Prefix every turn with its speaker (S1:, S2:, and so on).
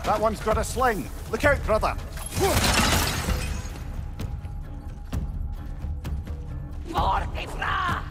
S1: That one's got a sling. Look out, brother.
S2: For Ifra!